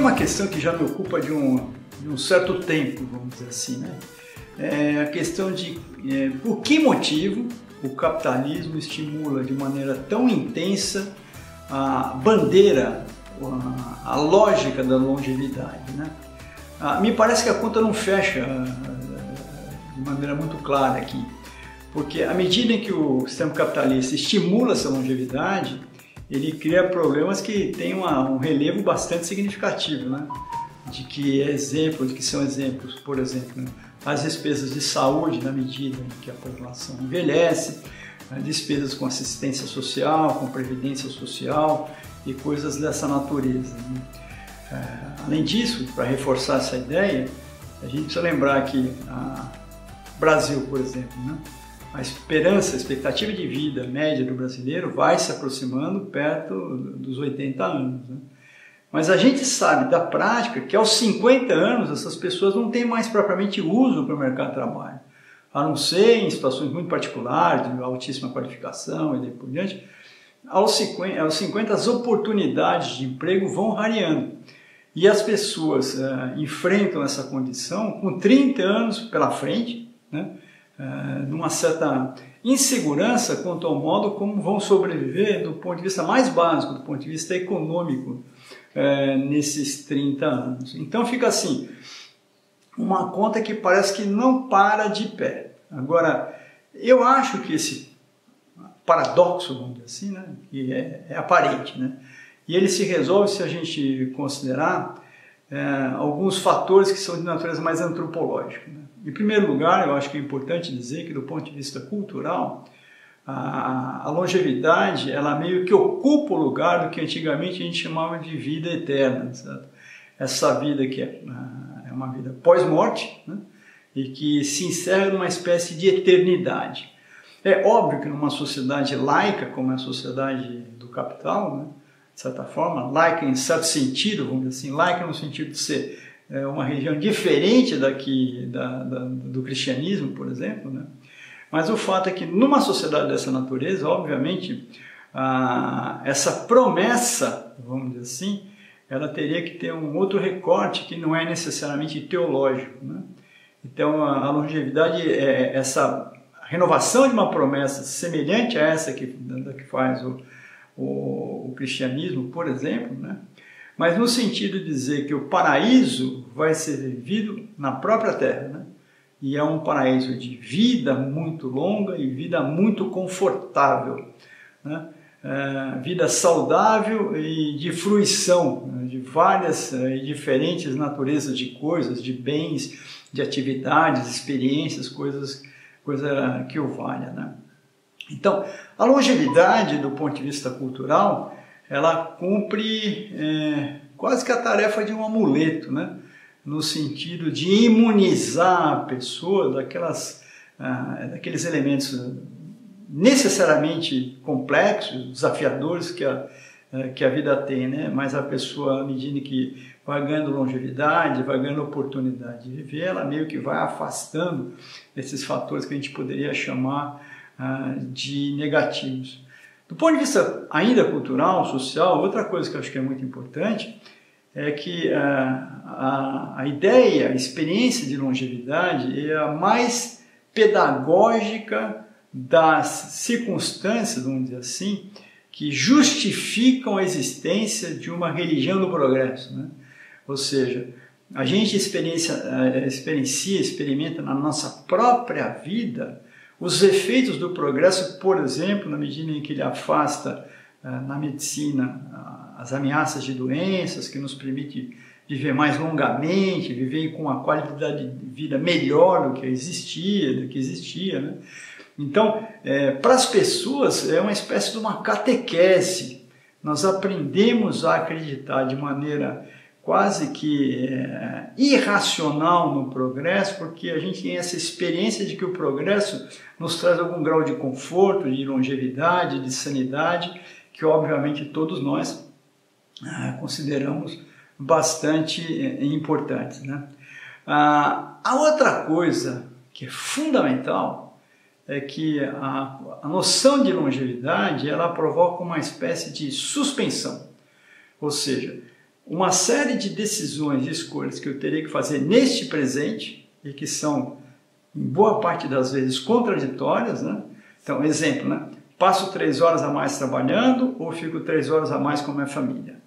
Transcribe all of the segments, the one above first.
uma questão que já me ocupa de um certo tempo, vamos dizer assim, né? É a questão de por que motivo o capitalismo estimula de maneira tão intensa a bandeira, a lógica da longevidade, né? Me parece que a conta não fecha de maneira muito clara aqui, porque à medida em que o sistema capitalista estimula essa longevidade, ele cria problemas que têm um relevo bastante significativo, né? De que são exemplos, por exemplo, né? As despesas de saúde na medida em que a população envelhece, despesas com assistência social, com previdência social e coisas dessa natureza, né? Além disso, para reforçar essa ideia, a gente precisa lembrar que o Brasil, por exemplo, né? A expectativa de vida média do brasileiro vai se aproximando perto dos 80 anos, né? Mas a gente sabe da prática que aos 50 anos essas pessoas não têm mais propriamente uso para o mercado de trabalho, a não ser em situações muito particulares, de altíssima qualificação e daí por diante. Aos 50 as oportunidades de emprego vão rareando e as pessoas enfrentam essa condição com 30 anos pela frente, né? Numa certa insegurança quanto ao modo como vão sobreviver do ponto de vista mais básico, do ponto de vista econômico, nesses 30 anos. Então fica assim, uma conta que parece que não para de pé. Agora, eu acho que esse paradoxo, vamos dizer assim, né, que é aparente, né, e ele se resolve se a gente considerar alguns fatores que são de natureza mais antropológica, né. Em primeiro lugar, eu acho que é importante dizer que do ponto de vista cultural, a longevidade, ela meio que ocupa o lugar do que antigamente a gente chamava de vida eterna, certo? Essa vida que é uma vida pós-morte, né? E que se encerra numa espécie de eternidade. É óbvio que numa sociedade laica, como é a sociedade do capital, né? De certa forma, laica em certo sentido, vamos dizer assim, laica no sentido de ser uma religião diferente do cristianismo, por exemplo, né? Mas o fato é que numa sociedade dessa natureza, obviamente, essa promessa, vamos dizer assim, ela teria que ter um outro recorte que não é necessariamente teológico, né? Então a longevidade é essa renovação de uma promessa semelhante a essa que faz o cristianismo, por exemplo, né? Mas no sentido de dizer que o paraíso vai ser vivido na própria terra, né? E é um paraíso de vida muito longa e vida muito confortável, né? Vida saudável e de fruição, né? De várias e diferentes naturezas de coisas, de bens, de atividades, experiências, coisa que o valha, né? Então, a longevidade do ponto de vista cultural, ela cumpre quase que a tarefa de um amuleto, né? No sentido de imunizar a pessoa daqueles elementos necessariamente complexos, desafiadores que a vida tem, né? Mas a pessoa, à medida que vai ganhando longevidade, vai ganhando oportunidade de viver, ela meio que vai afastando esses fatores que a gente poderia chamar de negativos. Do ponto de vista ainda cultural, social, outra coisa que eu acho que é muito importante é que a ideia, a experiência de longevidade é a mais pedagógica das circunstâncias, vamos dizer assim, que justificam a existência de uma religião do progresso, né? Ou seja, a gente experimenta na nossa própria vida os efeitos do progresso, por exemplo, na medida em que ele afasta na medicina as ameaças de doenças, que nos permite viver mais longamente, viver com uma qualidade de vida melhor do que existia, né? Então, para as pessoas é uma espécie de uma catequese. Nós aprendemos a acreditar de maneira quase que irracional no progresso, porque a gente tem essa experiência de que o progresso nos traz algum grau de conforto, de longevidade, de sanidade, que obviamente todos nós consideramos bastante importantes, né? A outra coisa que é fundamental é que a noção de longevidade ela provoca uma espécie de suspensão, ou seja, uma série de decisões e escolhas que eu teria que fazer neste presente e que são, em boa parte das vezes, contraditórias, né? Então, exemplo, né? Passo 3 horas a mais trabalhando ou fico 3 horas a mais com a minha família?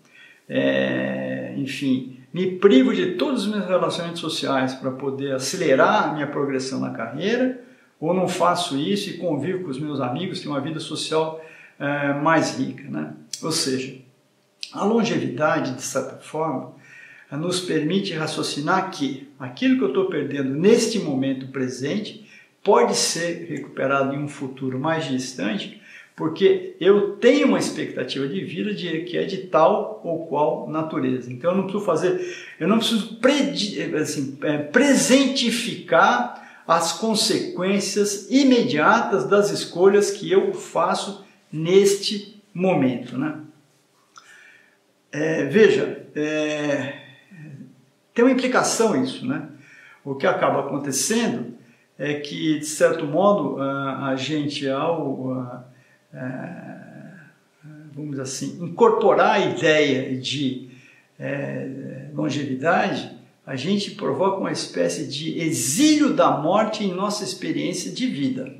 Enfim, me privo de todos os meus relacionamentos sociais para poder acelerar a minha progressão na carreira ou não faço isso e convivo com os meus amigos, tenho uma vida social mais rica, né? Ou seja, a longevidade, de certa forma, nos permite raciocinar que aquilo que eu estou perdendo neste momento presente pode ser recuperado em um futuro mais distante, porque eu tenho uma expectativa de vida que é de tal ou qual natureza. Então eu não preciso presentificar as consequências imediatas das escolhas que eu faço neste momento, né? Veja, tem uma implicação isso, né? O que acaba acontecendo é que, de certo modo, a gente, vamos dizer assim, incorporar a ideia de longevidade, a gente provoca uma espécie de exílio da morte em nossa experiência de vida.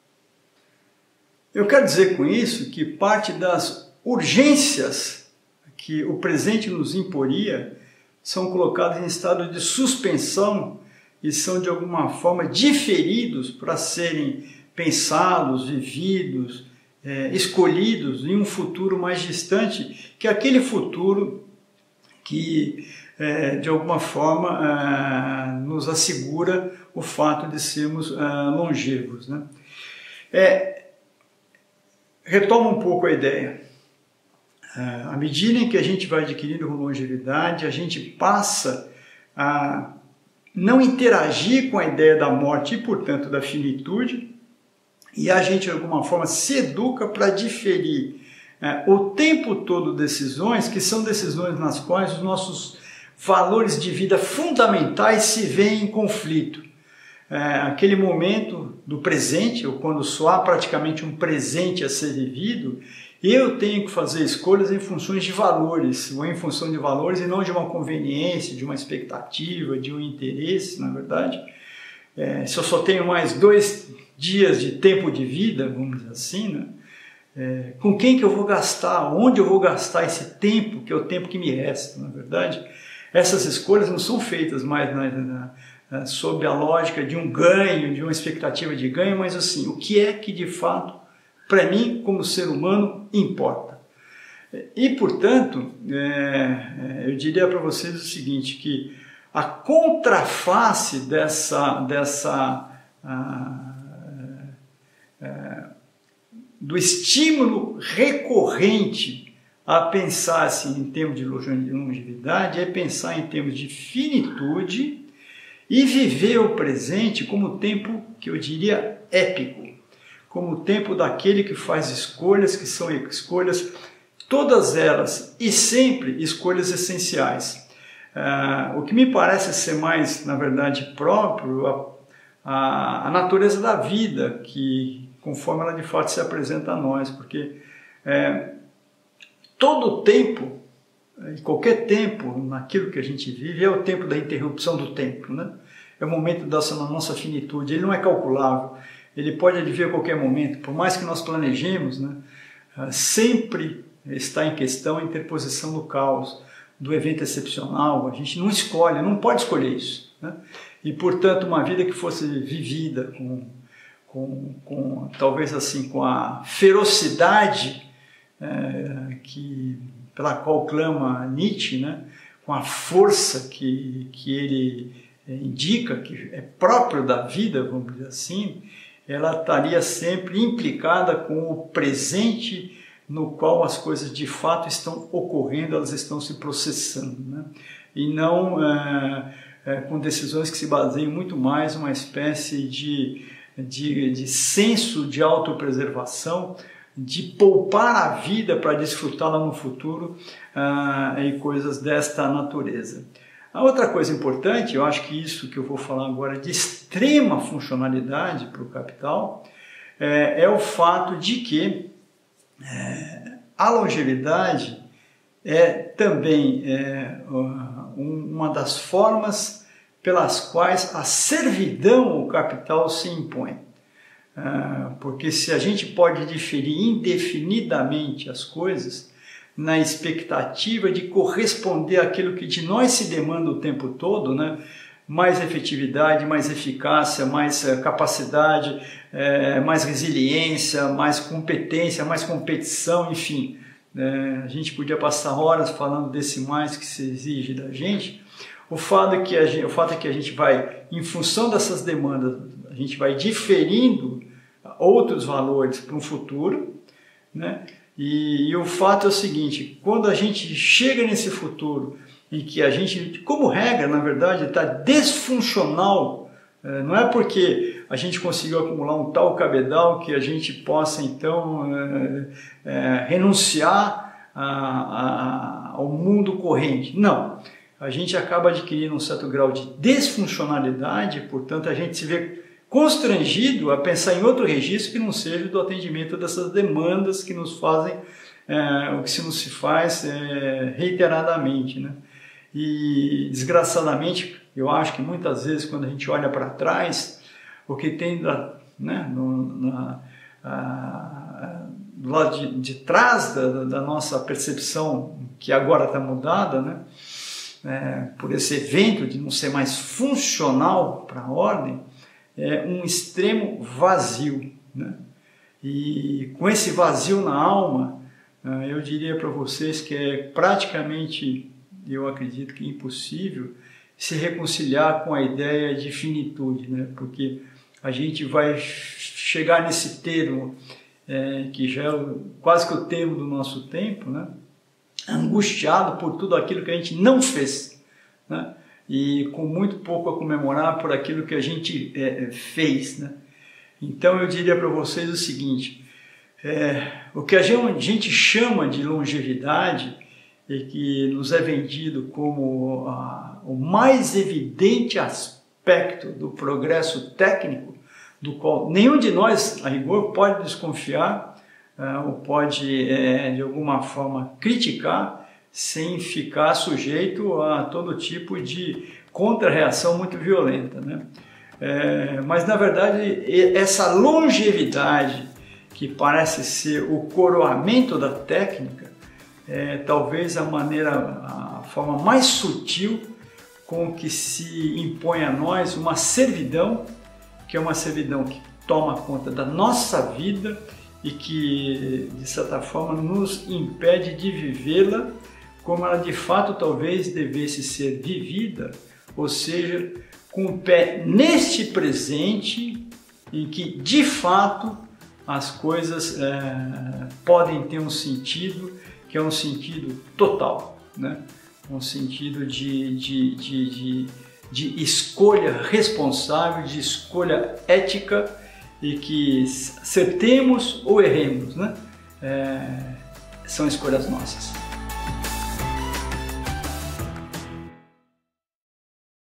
Eu quero dizer com isso que parte das urgências que o presente nos imporia são colocados em estado de suspensão e são de alguma forma diferidos para serem pensados, vividos, escolhidos em um futuro mais distante, que é aquele futuro que de alguma forma nos assegura o fato de sermos longevos, né? Retoma um pouco a ideia. À medida em que a gente vai adquirindo longevidade, a gente passa a não interagir com a ideia da morte e, portanto, da finitude, e a gente, de alguma forma, se educa para diferir o tempo todo decisões que são decisões nas quais os nossos valores de vida fundamentais se veem em conflito. Aquele momento do presente, ou quando só há praticamente um presente a ser vivido, eu tenho que fazer escolhas em funções de valores, ou em função de valores e não de uma conveniência, de uma expectativa, de um interesse, na verdade. Se eu só tenho mais 2 dias de tempo de vida, vamos dizer assim, né? Com quem que eu vou gastar, onde eu vou gastar esse tempo, que é o tempo que me resta, na verdade. Essas escolhas não são feitas mais sob a lógica de um ganho, de uma expectativa de ganho, mas assim, o que é que de fato, para mim, como ser humano, importa. E, portanto, eu diria para vocês o seguinte, que a contraface do estímulo recorrente a pensar assim, em termos de longevidade é pensar em termos de finitude e viver o presente como tempo que eu diria épico, como o tempo daquele que faz escolhas que são escolhas, todas elas e sempre escolhas essenciais. O que me parece ser mais, na verdade, próprio a natureza da vida, que conforme ela de fato se apresenta a nós, porque todo tempo, qualquer tempo naquilo que a gente vive é o tempo da interrupção do tempo, né? É o momento da nossa finitude, ele não é calculável, ele pode advir a qualquer momento, por mais que nós planejemos, né? Sempre está em questão a interposição do caos, do evento excepcional, a gente não escolhe, não pode escolher isso, né? E portanto uma vida que fosse vivida com talvez assim, com a ferocidade pela qual clama Nietzsche, né? Com a força que ele indica, que é próprio da vida, vamos dizer assim, ela estaria sempre implicada com o presente no qual as coisas de fato estão ocorrendo, elas estão se processando, né? E não com decisões que se baseiam muito mais numa espécie de senso de autopreservação, de poupar a vida para desfrutá-la no futuro e coisas desta natureza. A outra coisa importante, eu acho que isso que eu vou falar agora de extrema funcionalidade para o capital, é o fato de que a longevidade é também uma das formas pelas quais a servidão ao capital se impõe. Porque se a gente pode diferir indefinidamente as coisas, na expectativa de corresponder àquilo que de nós se demanda o tempo todo, né? Mais efetividade, mais eficácia, mais capacidade, mais resiliência, mais competência, mais competição, enfim. A gente podia passar horas falando desse mais que se exige da gente. O fato é que a gente vai, em função dessas demandas, a gente vai diferindo outros valores para um futuro, né? E o fato é o seguinte, quando a gente chega nesse futuro em que a gente, como regra, na verdade, está disfuncional, não é porque a gente conseguiu acumular um tal cabedal que a gente possa, então, renunciar ao mundo corrente. Não, a gente acaba adquirindo um certo grau de disfuncionalidade, portanto, a gente se vê constrangido a pensar em outro registro que não seja do atendimento dessas demandas que nos fazem o que se nos se faz reiteradamente, né? E desgraçadamente eu acho que muitas vezes quando a gente olha para trás, o que tem do lado de trás da nossa percepção, que agora está mudada, né? Por esse evento de não ser mais funcional para a ordem, é um extremo vazio, né? E com esse vazio na alma, eu diria para vocês que é praticamente, eu acredito que impossível, se reconciliar com a ideia de finitude, né? Porque a gente vai chegar nesse termo, que já é quase que o termo do nosso tempo, né? Angustiado por tudo aquilo que a gente não fez, né? E com muito pouco a comemorar por aquilo que a gente fez, né? Então eu diria para vocês o seguinte, o que a gente chama de longevidade e que nos é vendido como o mais evidente aspecto do progresso técnico, do qual nenhum de nós, a rigor, pode desconfiar ou pode, de alguma forma, criticar, sem ficar sujeito a todo tipo de contra-reação muito violenta, né? Mas, na verdade, essa longevidade, que parece ser o coroamento da técnica, talvez a forma mais sutil com que se impõe a nós uma servidão, que é uma servidão que toma conta da nossa vida e que, de certa forma, nos impede de vivê-la como ela de fato talvez devesse ser vivida, ou seja, com o pé neste presente em que de fato as coisas podem ter um sentido que é um sentido total, né? Um sentido de escolha responsável, de escolha ética e que acertemos ou erremos, né? São escolhas nossas.